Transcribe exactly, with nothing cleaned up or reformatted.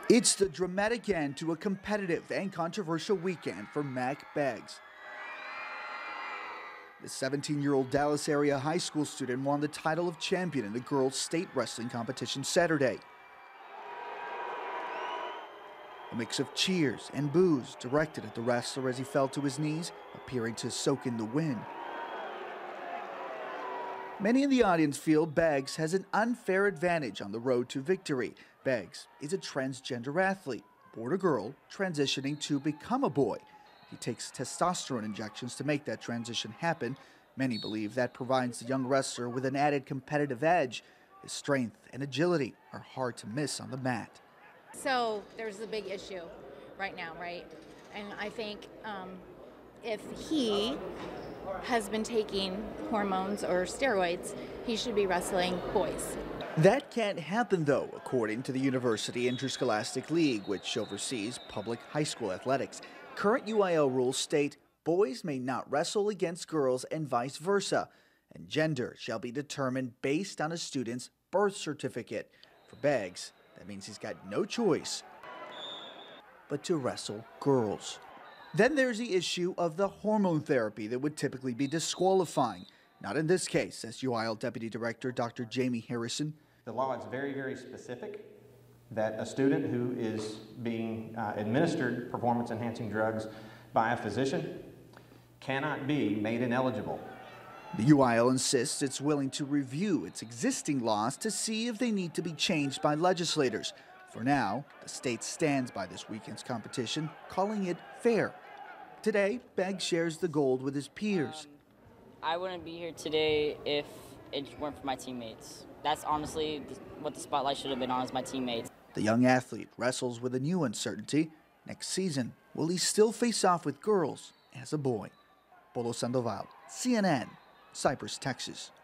It's the dramatic end to a competitive and controversial weekend for Mac Beggs. The seventeen-year-old Dallas area high school student won the title of champion in the girls' state wrestling competition Saturday. A mix of cheers and boos directed at the wrestler as he fell to his knees, appearing to soak in the wind. Many in the audience feel Beggs has an unfair advantage on the road to victory. Beggs is a transgender athlete, born a girl, transitioning to become a boy. He takes testosterone injections to make that transition happen. Many believe that provides the young wrestler with an added competitive edge. His strength and agility are hard to miss on the mat. So there's a big issue right now, right? And I think um, if he has been taking hormones or steroids, he should be wrestling boys. That can't happen, though, according to the University Interscholastic League, which oversees public high school athletics. Current U I L rules state boys may not wrestle against girls and vice versa, and gender shall be determined based on a student's birth certificate. For Beggs, that means he's got no choice but to wrestle girls. Then there's the issue of the hormone therapy that would typically be disqualifying. Not in this case, says U I L Deputy Director Doctor Jamie Harrison. The law is very, very specific that a student who is being uh, administered performance-enhancing drugs by a physician cannot be made ineligible. The U I L insists it's willing to review its existing laws to see if they need to be changed by legislators. For now, the state stands by this weekend's competition, calling it fair. Today, Beggs shares the gold with his peers. Um, I wouldn't be here today if it weren't for my teammates. That's honestly what the spotlight should have been on, is my teammates. The young athlete wrestles with a new uncertainty. Next season, will he still face off with girls as a boy? Polo Sandoval, C N N, Cypress, Texas.